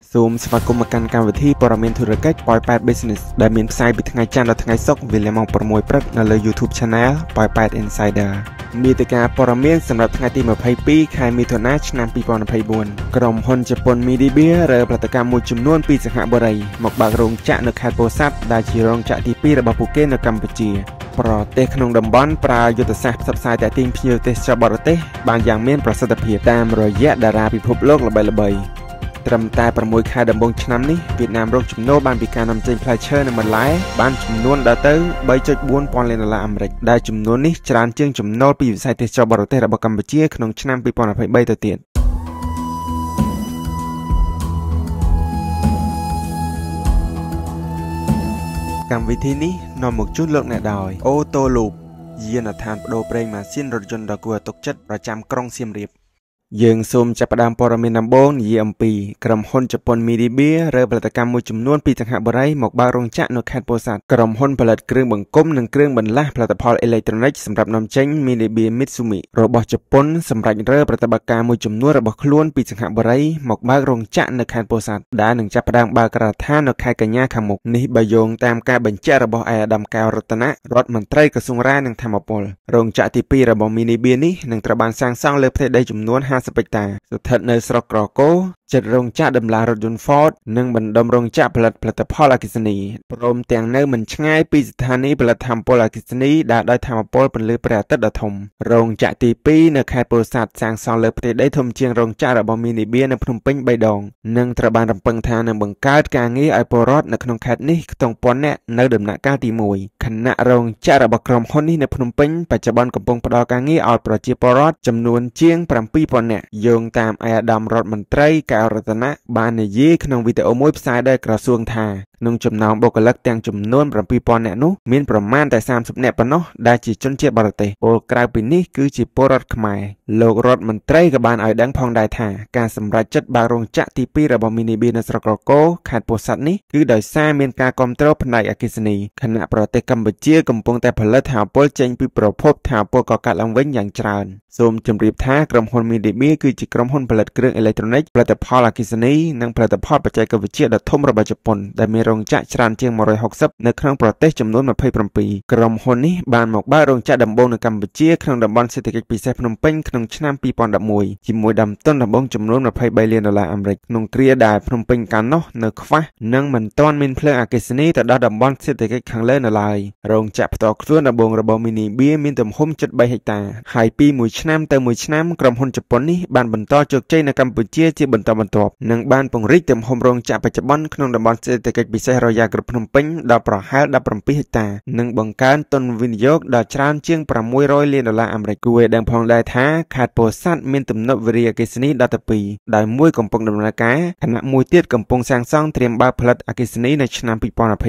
សូមស្វាគមន៍មកកាន់កម្មវិធីព័ត៌មានធុរកិច្ច Poipet Business ដែលមានផ្សាយពីថ្ងៃច័ន្ទដល់ថ្ងៃសុក្រវេលាម៉ោង 6 ព្រឹកនៅលើ YouTube Channel Poipet Insider មាតិកាព័ត៌មានសម្រាប់ថ្ងៃទី 22 ខែមិថុនា ឆ្នាំ 2024 ក្រុមហ៊ុនជប៉ុន Midibia រើផលិតកម្មមួយចំនួនពីសិង្ហបុរីមកបើករោងចក្រនៅខេត្តពោធិ៍សាត់ដែលជារោងចក្រទី 2 របស់ពួកគេនៅកម្ពុជាប្រទេសក្នុងតំបន់ប្រើយុទ្ធសាស្ត្រផ្សព្វផ្សាយទាក់ទាញភ្ញៀវទេសចរបរទេសបានយ៉ាងមានប្រសិទ្ធភាពតាមរយៈតារាពិភពលោកល្បីៗត្រឹមតែ 6 ខែដំបូងឆ្នាំនេះវៀតណាមរកចំណូលបានពីការនាំចេញផ្លែឈើនិងបន្លែបានចំនួនដល់ទៅ $3.4 ពាន់លានអាមេរិកដែលចំនួននេះច្រើនជាងចំណូលពីវិស័យទេសចរបរទេសរបស់កម្ពុជាក្នុងឆ្នាំ 2023 ទៅទៀតកម្មវិធីនេះនាំមកជូនលោកអ្នកដោយអូតូលូបយានដ្ឋានបដូរប្រេងម៉ាស៊ីនរថយន្តដ៏គួរឲ្យទុកចិត្តប្រចាំក្រុងសៀមរាបយើងសូមចាប់ផ្ដើមព័ត៌មានដំបូងនិយាយអំពីក្រុមហ៊ុនជប៉ុន Midibia រើផលិតកម្មមួយចំនួនពីសិង្ហបុរីមកបើករោងចក្រនៅខេត្តពោធិ៍សាត់ក្រុមហ៊ុនផលិតគ្រឿងបង្គុំនិងគ្រឿងបន្លាស់ផលិតផលអេឡិចត្រូនិកសម្រាប់នាំចេញ Midibia Mitsumi របស់ជប៉ុនសម្រាប់រើប្រតិបត្តិការមួយចំនួនរបស់ខ្លួនពីសិង្ហបុរីមកបើករោងចក្រនៅខេត្តពោធិ៍សាត់ដែលនឹងចាប់ផ្ដើមបើកការដ្ឋាននៅខែកញ្ញាខាងមុខនេះបើយោងតាមការបញ្ជាក់របស់ឯកឧត្តមកែវរតនៈរដ្ឋមន្ត្រីក្រសួងរាយនឹងធម្មពលរោងចក្រទី 2 របស់ Midibia នេះនឹងត្រូវបានសាងសង់លើផ្ទៃដីចំនួន 50 ហិកតាស្ថិតនៅស្រុកក្រគរចិត្តរោងចក្រដំឡើងរថយន្ត Ford និងបណ្ដុំរោងចក្រផលិតផលអគ្គិសនីព្រមទាំងនៅមិនឆ្ងាយពីស្ថានីយ៍ផលិតថាមពលអគ្គិសនីដែលដោយថាមពលពន្លឺព្រះអាទិត្យដ៏ធំរោងចក្រទី 2 នៅខេត្តពោធិ៍សាត់សាងសង់លើផ្ទៃដីធំជាងរោងចក្ររបស់ Midibia នៅភ្នំពេញ 3 ដងនិងត្រូវបានរំពឹងថានឹងបង្កើតការងារឲ្យពលរដ្ឋនៅក្នុងខេត្តនេះខ្ទង់ពាន់នាក់នៅដំណាក់កាលទី 1 ខណៈរោងចក្ររបស់ក្រុមហ៊ុននេះនៅភ្នំពេញបច្ចុប្បន្នកំពុងផ្ដល់ការងារឲ្យប្រជាពលរដ្ឋចំនួនជាង 7,000 នាក់យោងតាមឯកឧត្តមរដ្ឋមន្ត្រីកែវរតនៈបាននិយាយក្នុងវីដេអូមួយផ្សាយដោយក្រសួងថាក្នុងចំណោមបុគ្គលិកទាំងចំនួន 7,000 នាក់នោះមានប្រមាណតែ 30 នាក់ប៉ុណ្ណោះដែលជាជនជាតិបរទេសពលក្រៅពីនេះគឺជាពលរដ្ឋខ្មែរលោករដ្ឋមន្ត្រីក៏បានឲ្យដឹងផងដែរថាការសម្រេចចិត្តបើករោងចក្រទី 2 របស់ Midibia នៅស្រុកក្រគរខេត្តពោធិ៍សាត់នេះគឺដោយសារមានការគាំទ្រផ្នែកអគ្គិសនីខណៈប្រទេសកម្ពុជាកំពុងតែផលិតថាមពលចេញពីប្រភពថាមពលកកើតឡើងវិញយ៉ាងច្រើនសូមជម្រាបថាក្រុមហ៊ុន Midibia គឺជាក្រុមហ៊ុនផលិតគ្រឿងអេឡិចត្រូនិកផលិតផលអគ្គិសនីនិងផលិតផលបច្ចេកវិទ្យាដ៏ធំរបស់ជប៉ុនដែលមានរោងចក្រច្រើនជាង 160 នៅក្នុងប្រទេសចំនួន 27 ក្រុមហ៊ុននេះបានមកបើករោងចក្រដំបូងនៅកម្ពុជាក្នុងតំបន់សេដ្ឋកិច្ចពិសេសភ្នំពេញក្នុងឆ្នាំ 2011 ជាមួយដើមទុនដំបូងចំនួន $23 លានអាមេរិកក្នុងគ្រាដែលភ្នំពេញកាលនោះនៅខ្វះនិងមិនទាន់មានភ្លើងអគ្គិសនីទៅដល់តំបន់សេដ្ឋកិច្ចខាងលើនៅឡើយរោងចក្រផ្ទាល់ខ្លួនដំបូងរបស់ Midibia មានទំហំជិត 3 ហិកតាហើយពីមួយឆ្នាំទៅមួយឆ្នាំក្រុមហ៊ុនជប៉ុននេះបានបន្តជោគជ័យនៅកម្ពុជាជាបន្តបន្ទាប់និងបានពង្រីកទំហំរោងចក្របច្ចុប្បន្នក្នុងតំបន់សេដ្ឋកិច្ចពិសេសរយ៉ាគ្រប់ភ្នំពេញដល់ប្រហែល 17 ហិកតានិងបង្កើនទុនវិនិយោគដល់ច្រើនជាង $600 លានអាមេរិកគួរឲ្យដឹងផងដែរថាខេត្តពោធិ៍សាត់មានទំនប់វារីអគ្គិសនីដល់ទៅ 2ដោយមួយកំពុងដំណើរការខណៈមួយទៀតកំពុងសាងសង់ត្រៀមបើកផលិតអគ្គិសនីនៅឆ្នាំ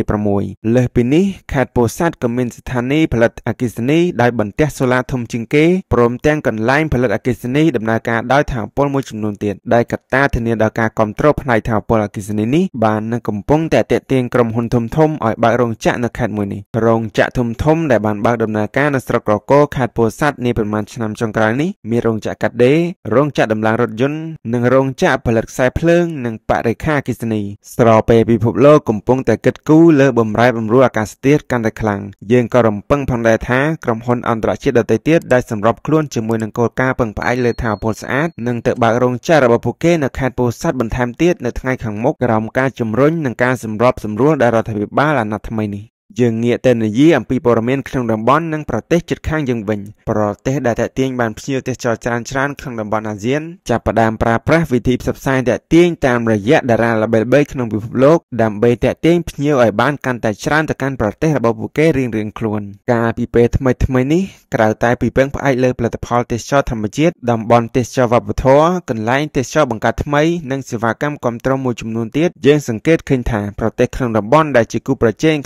2026 លើសពីនេះខេត្តពោធិ៍សាត់ក៏មានស្ថានីយ៍ផលិតអគ្គិសនីដោយបន្ទះសូឡាធំជាងគេព្រមទាំងកន្លែងផលិតអគ្គិសនីដំណើរការដោយថាមពលមួយចំនួនទៀតដែលកត្តាធានាដល់ការគ្រប់គ្រងផ្នែកថាមពលអគ្គិសនីនេះបាននឹងកំពុងតែទាក់ទាញក្រុមហ៊ុនធំៗឲ្យបើករោងចក្រនៅខេត្តមួយនេះរោងចក្រធំៗដែលបានបើកដំណើរការនៅស្រុកក្រគរខេត្តពោធិ៍សាត់នាប្រមាណឆ្នាំចុងក្រោយនេះមានរោងចក្រកាត់ដេររោងចក្រដំឡើងរថយន្តនិងរោងចក្រផលិតខ្សែភ្លើងនិងបរិក្ខារអគ្គិសនីស្របពេលពិភពលោកកំពុងតែគិតគូរលើបម្រែបម្រួលអាកាសធាតុកាន់តែខ្លាំងយើងក៏រំពឹងផងដែរថាក្រុមហ៊ុនអន្តរជាតិដទៃទៀតដែលសម្របខ្លួនជាមួយនឹងគោលការណ៍ពឹងផ្អែកលើថាមពលស្អាតនឹងទៅបើករោងចក្ររបស់ពួកគេនៅខេត្តពោធិ៍សាត់បន្ថែមទៀតនៅថ្ងៃខាងមុខក្រោមការជំរុញនិងការសម្របសម្រួលដែលរដ្ឋាភិបាលអាណត្តិថ្មីនេះយើងងាកទៅនិយាយអំពីព័ត៌មានក្នុងតំបន់និងប្រទេសជិតខាងយើងវិញប្រទេសដែលតាក់ទាញបានភ្ញៀវទេសចរច្រើនក្នុងតំបន់អាស៊ានចាប់ផ្ដើមប្រើប្រាស់វិធីផ្សព្វផ្សាយតាក់ទាញតាមរយៈតារាល្បីៗក្នុងពិភពលោកដើម្បីតាក់ទាញភ្ញៀវឲ្យបានកាន់តែច្រើនទៅកាន់ប្រទេសរបស់ពួកគេរៀងៗខ្លួនកាលពីពេលថ្មីនេះក្រៅតែពីពឹងផ្អែកលើផលិតផលទេសចរធម្មជាតិតំបន់ទេសចរវប្បធម៌កន្លែងទេសចរបង្កើតថ្មីនិងសេវាកម្មគាំទ្រមួយចំនួនទៀតយើងសង្កេតឃើញថាប្រទេសក្នុងតំបន់ដែលជាគូប្រជែងក្នុងទីផ្សារ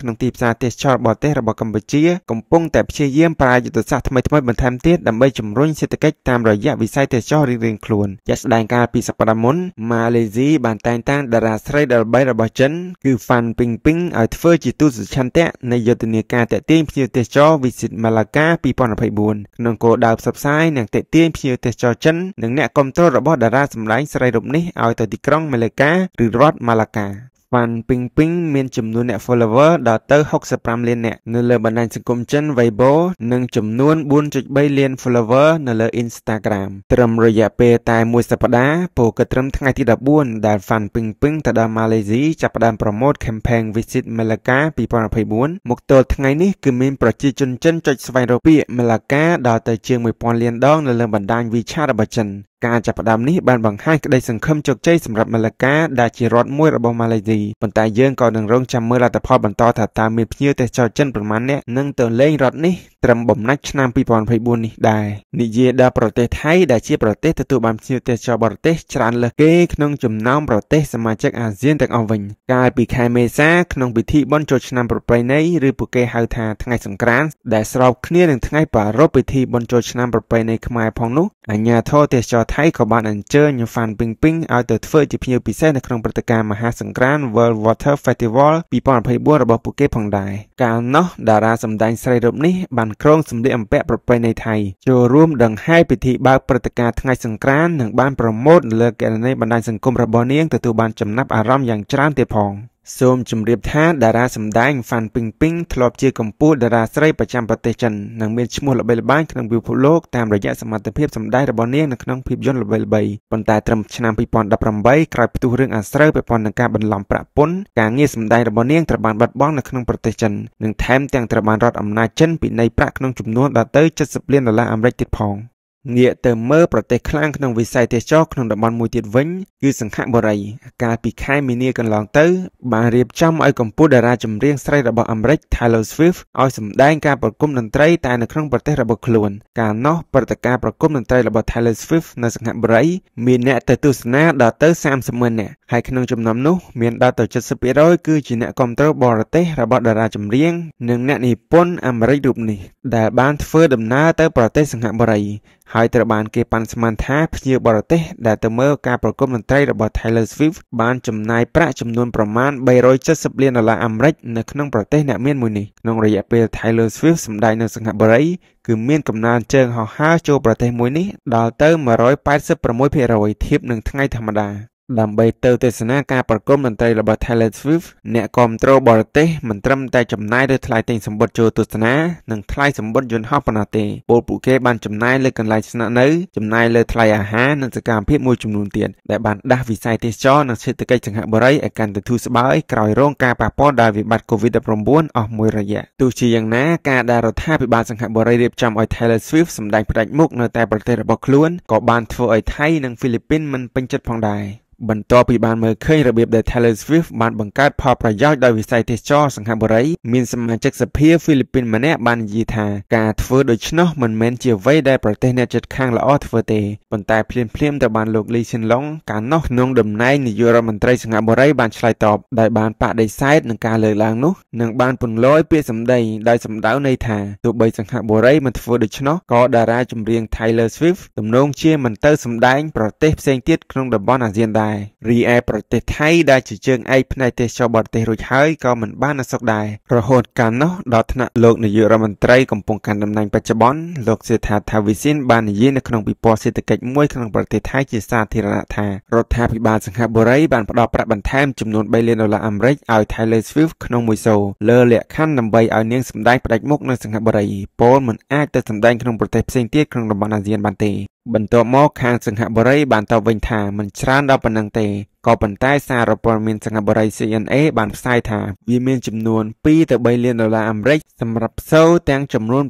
ការទេសចរបរទេសរបស់កម្ពុជាកំពុងតែព្យាយាមប្រើយុទ្ធសាស្ត្រថ្មីៗបន្ថែមទៀតដើម្បីជំរុញសេដ្ឋកិច្ចតាមរយៈវិស័យទេសចររៀងៗខ្លួនជាក់ស្ដែងកាលពីសប្តាហ៍មុនម៉ាឡេស៊ីបានតែងតាំងតារាស្រីដ៏ល្បីរបស់ចិនគឺហ្វាន់ពីងពីងឲ្យធ្វើជាទូតសុឆន្ទៈនៃយុទ្ធនាការទាក់ទាញភ្ញៀវទេសចរ Visit Malacca 2024ក្នុងគោលដៅផ្សព្វផ្សាយនិងទាក់ទាញភ្ញៀវទេសចរចិននិងអ្នកគាំទ្ររបស់តារាសម្ដែងស្រីរូបនេះឲ្យទៅទីក្រុង Malacca ឬរដ្ឋ Malaccaហ្វាន់ពីងពីងមានចំនួនអ្នក follower ដល់ទៅ65លាននាក់នៅលើបណ្ដាញសង្គមចិន Weibo និងចំនួន 4.3 លាន follower នៅលើ Instagram ត្រឹមរយៈពេលតែមួយសប្ដាហ៍ពោលគឺត្រឹមថ្ងៃទី14ដែលហ្វាន់ពីងពីងទៅដល់ម៉ាឡេស៊ីចាប់ផ្ដើមប្រម៉ូទ campaign Visit Malacca 2024មកទល់ថ្ងៃនេះគឺមានប្រជាជនចិនចុចស្វែងរកពាក្យ Malacca ដល់ទៅជាង 1000 លានដងនៅលើបណ្ដាញ WeChat របស់ចិនការចាប់ផ្ដើមនេះបានបង្ហាញក្តីសង្ឃឹមជោគជ័យសម្រាប់ម៉ាឡាកាដែលជារដ្ឋមួយរបស់ម៉ាឡេស៊ីប៉ុន្តែយើងក៏នឹងរងចាំមើលលទ្ធផលបន្តថាតើមានភ្ញៀវទេសចរចិនប្រមាណអ្នកនឹងទៅលេងរដ្ឋនេះត្រឹមបំណាច់ឆ្នាំ2024នេះដែរនិយាយដល់ប្រទេសថៃដែលជាប្រទេសទទួលបានភ្ញៀវទេសចរបរទេសច្រើនលើសគេក្នុងចំណោមប្រទេសសមាជិកអាស៊ានទាំងអស់វិញកាលពីខែមេសាក្នុងពិធីបុណ្យចូលឆ្នាំប្រពៃណីឬពួកគេហៅថាថ្ងៃសង្ក្រាន្តដែលស្របគ្នានឹងថ្ងៃប្រារព្ធពិធីបុណ្យចូលឆ្នាំប្រពៃណីខ្មែរផងនោះអាជ្ញាធរទេសចរថៃក៏បានអញ្ជើញហ្វាន់ពីងពីងឲ្យទៅធ្វើជាភ្ញៀវពិសេសនៅក្នុងព្រឹត្តិការណ៍មហាសង្ក្រាន្ត World Water Festival 2024របស់ពួកគេផងដែរកាលនោះតារាសម្ដែងស្រីរូបនេះបានក្រុងសម្លៀកបំពាក់ប្រពៃណីថៃចូលរួមដង្ហែពិធីបើកព្រឹត្តិការណ៍ថ្ងៃសង្ក្រាន្តនិងបានប្រម៉ូទលើគណនីបណ្ដាញសង្គមរបស់នាងទទួលបានចំណាប់អារម្មណ៍យ៉ាងច្រើនទៀតផងសូមជម្រាបថាតារាសម្ដែងហ្វាន់ពីងពីងធ្លាប់ជាកំពូលតារាស្រីប្រចាំប្រទេសចិននិងមានឈ្មោះល្បីល្បាញក្នុងពិភពលោកតាមរយៈសមត្ថភាពសម្ដែងរបស់នាងនៅក្នុងភាពយន្តល្បីៗប៉ុន្តែត្រឹមឆ្នាំ2018ក្រោយផ្ទុះរឿងអាស្រូវពាក់ព័ន្ធនឹងការបន្លំប្រាក់ពន្ធការងារសម្ដែងរបស់នាងត្រូវបានបាត់បង់នៅក្នុងប្រទេសចិននិងថែមទាំងត្រូវបានរដ្ឋអំណាចចិនពិន័យប្រាក់ក្នុងចំនួនដល់ទៅ$70 លានអាមេរិកទៀតផងងាកទៅមើលប្រទេសខ្លាំងក្នុងវិស័យទេសចរក្នុងតំបន់មួយទៀតវិញគឺសិង្ហបុរីកាលពីខែមីនាកន្លងទៅបានរៀបចំឲ្យកម្ពុជាតារាចម្រៀងស្រីរបស់អាមេរិក Taylor Swift ឲ្យសម្ដែងការប្រគំតន្ត្រីតែនៅក្នុងប្រទេសរបស់ខ្លួនកាលនោះព្រឹត្តិការណ៍ប្រគំតន្ត្រីរបស់ Taylor Swift នៅសិង្ហបុរីមានអ្នកទៅទស្សនាដល់ទៅ30,000 នាក់ហើយក្នុងចំណោមនោះមានដល់ទៅ70%គឺជាអ្នកគាំទ្របរទេសរបស់តារាចម្រៀងនិងអ្នកនិពន្ធអាមេរិករូបនេះដែលបានធ្វើដំណើរទៅប្រទេសសិង្ហបុរីហើយត្រូវបានគេប៉ាន់ស្មានថាភ្ញៀវបរទេសដែលទៅមើលការប្រគំតន្ត្រីរបស់ Taylor Swift បានចំណាយប្រាក់ចំនួនប្រមាណ$370 លានអាមេរិកនៅក្នុងប្រទេសអ្នកមានមួយនេះក្នុងរយៈពេល Taylor Swift សម្ដែងនៅសិង្ហបុរីគឺមានកំណើនជើងហោះហើរចូលប្រទេសមួយនេះដល់ទៅ186% ធៀបនឹងថ្ងៃធម្មតាដើម្បីទៅទស្សនាការប្រគំតន្ត្រីរបស់ Taylor Swift អ្នកគាំទ្របរទេសមិនត្រឹមតែចំណាយលើថ្លៃទិញសំបុត្រចូលទស្សនានិងថ្លៃសំបុត្រយន្តហោះប៉ុណ្ណោះទេពលពួកគេបានចំណាយលើកន្លែងស្នាក់នៅចំណាយលើថ្លៃអាហារនិងសកម្មភាពមួយចំនួនទៀតដែលបានដាស់វិស័យទេសចរនិងសេដ្ឋកិច្ចសិង្ហបុរីឲ្យកាន់តែធូរស្បើយក្រោយរងការប៉ះពាល់ដោយវិបត្តិ COVID-19 អស់មួយរយៈទោះជាយ៉ាងណាការដែលរដ្ឋាភិបាលសិង្ហបុរីរៀបចំឲ្យ Taylor Swift សម្ដែងផ្ដាច់មុខនៅតែប្រទេសរបស់ខ្លួនក៏បានធ្វើឲ្យថៃនិងហ្វីលីពីនមិនពេញចិត្តផងដែរបន្ទាប់ពីបានមើលឃើញរបៀបដែល Taylor Swift បានបង្កើតផលប្រយោជន៍ដោយវិស័យទេសចរសិង្ហបុរីមានសមាជិកសភាហ្វីលីពីនម្នាក់បាននិយាយថាការធ្វើដូច្នោះមិនមែនជាអ្វីដែលប្រទេសអ្នកជិតខាងល្អធ្វើទេប៉ុន្តែភ្លាមៗទៅបានលោកលីស៊ិនឡុងកាលនោះក្នុងតំណែងនាយករដ្ឋមន្ត្រីសិង្ហបុរីបានឆ្លើយតបដោយបានបដិសេធនឹងការលើកឡើងនោះនិងបានពន្លយពាក្យសម្ដីដោយសម្ដៅន័យថាទោះបីសិង្ហបុរីមិនធ្វើដូច្នោះក៏តារាចម្រៀង Taylor Swift ទំនងជាមិនទៅសម្ដែងប្រទេសផ្សេងទៀតក្នុងតំបន់អាស៊ានដែររីឯប្រទេសថៃដែលជាជើងឯកផ្នែកទេសចរបរទេសរួចហើយក៏មិនបាននៅសុខដែររហូតកាលនោះដល់ថ្នាក់លោកនាយករដ្ឋមន្ត្រីកំពុងកាន់តំណែងបច្ចុប្បន្នលោកសេដ្ឋាថាវិសិនបាននិយាយនៅក្នុងពិព័រណ៍សេដ្ឋកិច្ចមួយក្នុងប្រទេសថៃជាសាធារណៈថារដ្ឋាភិបាលសិង្ហបុរីបានផ្តល់ប្រាក់បន្ថែមចំនួន$3 លានអាមេរិកឲ្យ Taylor Swift ក្នុងមួយសូលើលក្ខខណ្ឌដើម្បីឲ្យនាងសម្ដែងផ្ដាច់មុខនៅសិង្ហបុរីពលមិនអាចទៅសម្ដែងក្នុងប្រទេសផ្សេងទៀតក្នុងតំបន់អាស៊ានបានទេបន្ទាប់មកខាងសិង្ហបុរីបានតបវិញថាមិនច្រើនដល់ប៉ុណ្ណឹងទេក៏ប៉ុន្តែសារព័ត៌មានសិង្ហបុរី CNA បានផ្សាយថាវាមានចំនួន$2 ទៅ$3 លានអាមេរិកសម្រាប់សូទាំងចំនួន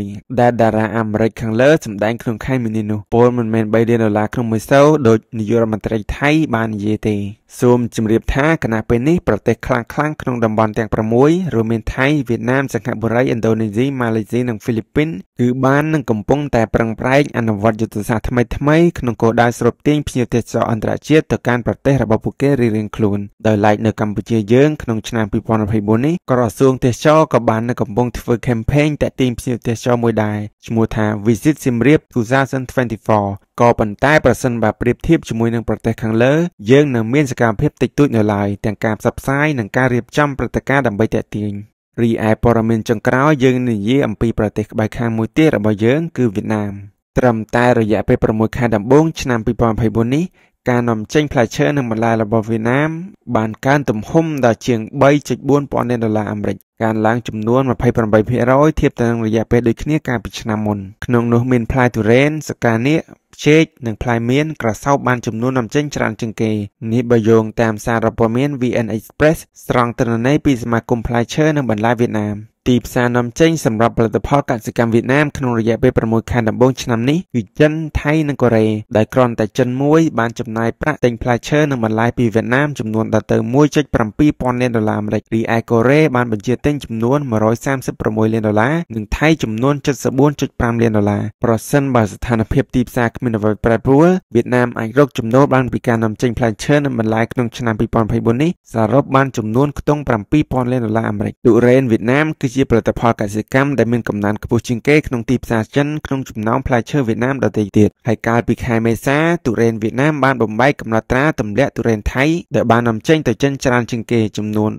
6ដែលតារាអាមេរិកខាងលើសម្ដែងក្នុងខែមីនានោះពលមិនមែន$3 លានក្នុងមួយសូដោយនាយករដ្ឋមន្ត្រីថៃបាននិយាយទេសូមជម្រាបថាគណៈពេលនេះប្រទេសខ្លាំងៗក្នុងតំបន់ទាំង6រួមមានថៃវៀតណាមសិង្ហបុរីឥណ្ឌូនេស៊ីម៉ាឡេស៊ីនិងហ្វីលីពីនគឺបាននឹងកំពុងតែប្រឹងប្រែងអនុវត្តយុទ្ធសាស្ត្រថ្មីៗក្នុងគោលដៅស្រូបទាញភ្ញៀវទេសចរអន្តរជាតិទៅកាន់ប្រទេសរបស់ពួកគេរៀងៗខ្លួនដោយឡែកនៅកម្ពុជាយើងក្នុងឆ្នាំ2024នេះក្រសួងទេសចរក៏បាននៅកំពុងធ្វើ campaign តាក់ទាញភ្ញៀវទេសចរមួយដែរឈ្មោះថា Visit Siem Reap 2024ក៏ប៉ុន្តែប្រសិនបើប្រៀបធៀបជាមួយនឹងប្រទេសខាងលើយើងនៅមានសកម្មភាពតិចតួចនៅឡើយទាំងការផ្សព្វផ្សាយនិងការរៀបចំព្រឹត្តិការណ៍ដើម្បីតាក់ទាញរីឯព័ត៌មានចុងក្រោយយើងនិយាយអំពីប្រទេសក្បែរខាងមួយទៀតរបស់យើងគឺវៀតណាមត្រឹមតែរយៈពេល6ខែដំបូងឆ្នាំ2024នេះការនាំចេញផ្លែឈើនិងបន្លែរបស់វៀតណាមបានកើនទំហំដល់ជាង $3.4 ពាន់លានអាមេរិកកើនឡើងចំនួន 28% ធៀបទៅនឹងរយៈពេលដូចគ្នាកាលពីឆ្នាំមុនក្នុងនោះមានផ្លែទុរេនសកានៀកចេកនិងផ្លែមៀនក្រសោបបានចំនួននាំចេញច្រើនជាងគេនេះបើយោងតាមសារព័ត៌មាន VN Express ស្រង់ទិន្នន័យពីសមាគមផ្លែឈើនិងបន្លែវៀតណាមទីផ្សារនាំចេញសម្រាប់ផលិតផលកសិកម្មវៀតណាមក្នុងរយៈពេល6ខែដំបូងឆ្នាំនេះគឺចិនថៃនិងកូរ៉េដោយគ្រាន់តែចិនមួយបានចំណាយប្រាក់ទិញផ្លែឈើនិងបន្លែពីវៀតណាមចំនួនដល់ទៅ $1.7 ពាន់លានអាមេរិករីឯកូរ៉េបានបញ្ជាទិញចំនួន $136 លាននិងថៃចំនួន $74.5 លានប្រសិនបើស្ថានភាពទីផ្សារគ្មានអ្វីប្រែប្រួលវៀតណាមអាចរកចំណូលបានពីការនាំចេញផ្លែឈើនិងបន្លែក្នុងឆ្នាំ2024នេះសរុបបានចំនួនខ្ទង់ $7 លានអាមេរិកទុរេនវៀតណាមគឺជាផលិតផលកសិកម្មដែលមានកំណើនខ្ពស់ជាងគេក្នុងទីផ្សារចិនក្នុងចំណោមផ្លែឈើវៀតណាមដទៃទៀតហើយកាលពីខែមេសាទុរេនវៀតណាមបានបំបែកកំណត់ត្រាទម្លាក់ទុរេនថៃដែលបាននាំចេញទៅចិនច្រើនជាងគេចំនួន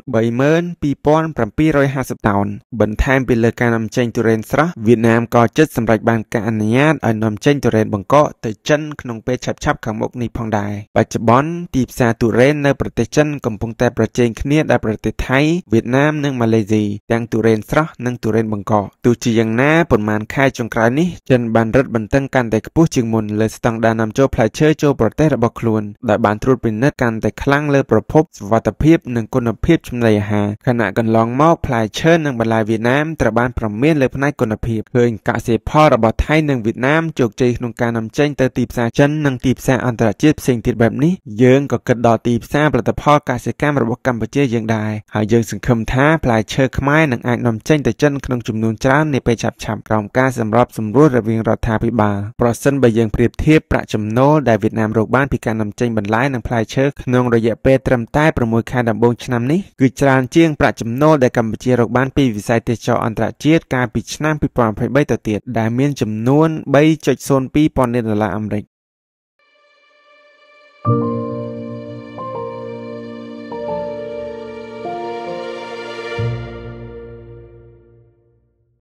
32,750 តោនបន្ថែមពីលើការនាំចេញទុរេនស្រស់វៀតណាមក៏ជិតសម្រេចបានការអនុញ្ញាតឲ្យនាំចេញទុរេនបង្កកទៅចិនក្នុងពេលឆាប់ៗខាងមុខនេះផងដែរបច្ចុប្បន្នទីផ្សារទុរេននៅប្រទេសចិនកំពុងតែប្រជែងគ្នាដោយប្រទេសថៃវៀតណាមនិងម៉ាឡេស៊ីទាំងទុរេនស្រស់និងទុរេនបង្កកទោះជាយ៉ាងណាប៉ុន្មានខែចុងក្រោយនេះចិនបានរឹតបន្តឹងកាន់តែខ្ពស់ជាងមុនលើស្តង់ដារនាំចូលផ្លែឈើចូលប្រទេសរបស់ខ្លួនដោយបានត្រួតពិនិត្យកាន់តែខ្លាំងលើប្រភពសុវត្ថិភាពនិងគុណភាពចំណីអាហារខណៈកន្លងមកផ្លែឈើនិងបន្លែវៀតណាមត្រូវបានប្រមានលើផ្នែកគុណភាពឃើញកសិផលរបស់ថៃនិងវៀតណាមជោគជ័យក្នុងការនាំចេញទៅទីផ្សារចិននិងទីផ្សារអន្តរជាតិផ្សេងទៀតបែបនេះយើងក៏គិតដល់ទីផ្សារផលិតផលកសិកម្មរបស់កម្ពុជាយើងដែរហើយយើងសង្ឃឹមថាផ្លែឈើខ្មែរនឹងអាចនាំចេញទៅចិនក្នុងចំនួនច្រើននាពេលឆាប់ៗក្រោមការសម្របសម្រួលរវាងរដ្ឋាភិបាលប្រសិនបើយើងប្រៀបធៀបប្រាក់ចំណូលដែលវៀតណាមរកបានពីការនាំចេញបន្លែនិងផ្លែឈើក្នុងរយៈពេលត្រឹមតែ6ខែដំបូងឆ្នាំនេះគឺច្រើនជាងប្រាក់ចំណូលដែលកម្ពុជារកបានពីវិស័យទេសចរអន្តរជាតិកាលពីឆ្នាំ2023ទៅទៀតដែលមានចំនួន $3.02 ពាន់លានអាមេរិក